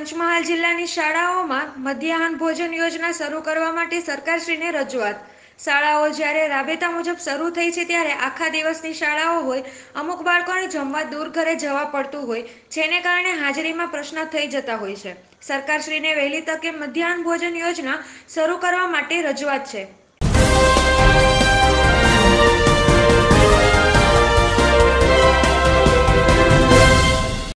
પંચમહાલ જિલ્લાની શાળાઓમાં મધ્યાહન ભોજન યોજના શરૂ કરવા માટે સરકારશ્રીને રજૂઆત। શાળાઓ જ્યારે રાબેતા મુજબ શરૂ થઈ છે ત્યારે આખા દિવસની શાળાઓ હોય, અમુક બાળકોને જમવા દૂર ઘરે જવા પડતું હોય, જેને કારણે હાજરીમાં પ્રશ્ન થઈ જતા હોય છે। સરકારશ્રીને વહેલી તકે મધ્યાહન ભોજન યોજના શરૂ કરવા માટે રજૂઆત છે।